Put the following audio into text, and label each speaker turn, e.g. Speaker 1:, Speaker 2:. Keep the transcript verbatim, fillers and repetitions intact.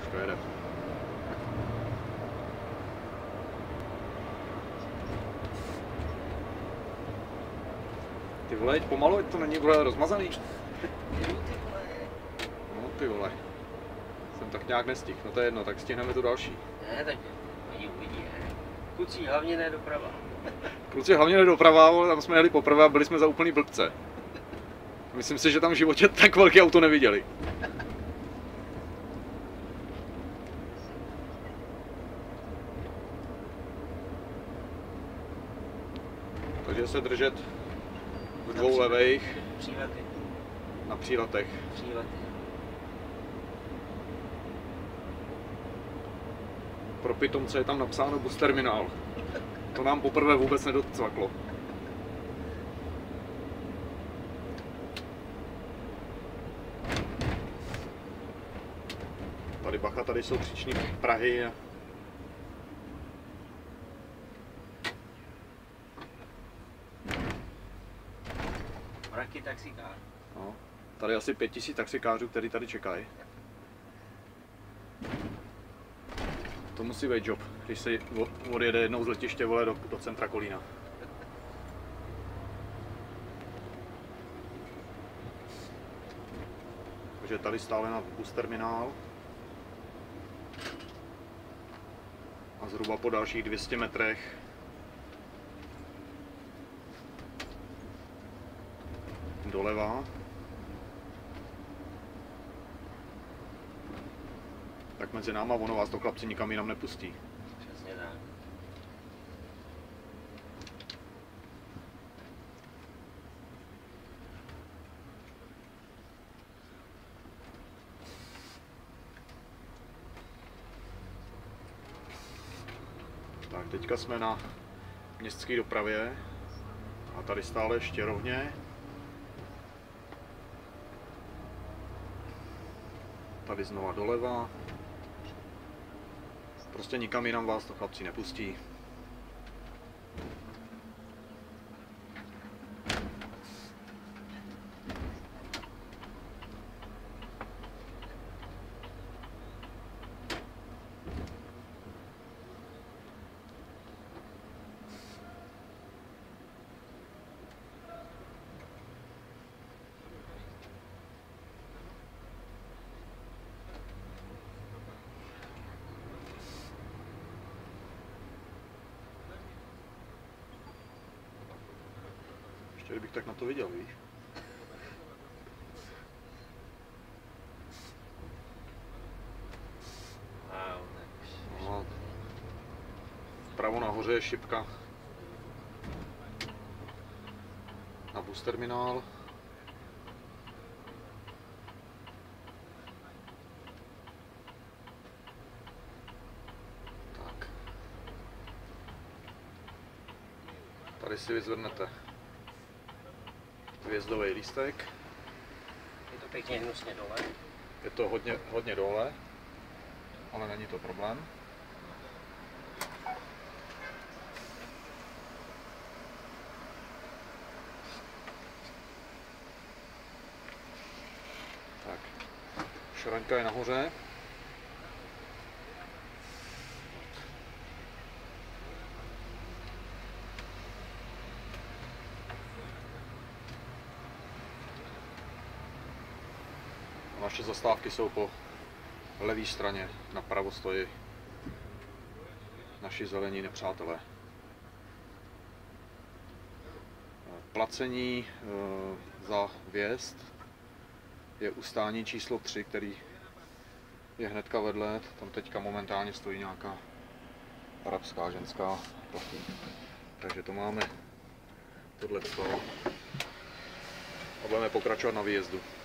Speaker 1: Teďko jede. Ty vole, jeď pomalu, ať to není vole rozmazaný. No ty vole. Jsem tak nějak nestihl, no to je jedno, tak stihneme tu další.
Speaker 2: Ne, tak oni uvidí, ne. Kluci, hlavně ne doprava.
Speaker 1: Kluci, hlavně ne doprava, vole, tam jsme jeli poprvé a byli jsme za úplný blbce. Myslím si, že tam v životě tak velké auto neviděli. Takže se držet v dvou levejch
Speaker 2: Přívaty.
Speaker 1: na příletech.
Speaker 2: Přívaty.
Speaker 1: Pro pitomce je tam napsáno bus terminál. To nám poprvé vůbec nedocvaklo. Tady bacha, tady jsou příční Prahy.
Speaker 2: Mraky taxikář.
Speaker 1: No, tady asi pět tisíc taxikářů, kteří tady čekají. To musí být job, když se odjede jednou z letiště vole do, do centra Kolína. Takže tady stále na bus terminál. A zhruba po dalších dvou stech metrech doleva. Tak mezi náma, ono vás to chlapci nikam jinam nepustí.
Speaker 2: Přesně tak.
Speaker 1: Tak teďka jsme na městské dopravě a tady stále ještě rovně. Tady znova doleva. Prostě nikam jinam vás to chlapci nepustí. Ještě kdybych tak na to viděl, víš?
Speaker 2: Wow,
Speaker 1: No, vpravo nahoře je šipka na bus terminál. Tak. Tady si vyzvednete hvězdový lístek.
Speaker 2: je to pěkně hnusně dole.
Speaker 1: Je to hodně, hodně dole, ale není to problém. Tak, šraňka je nahoře. Naše zastávky jsou po levé straně, napravo stojí naši zelení nepřátelé. Placení za vjezd je u stání číslo tři, který je hnedka vedle. Tam teďka momentálně stojí nějaká arabská ženská. Takže to máme tohle a budeme pokračovat na výjezdu.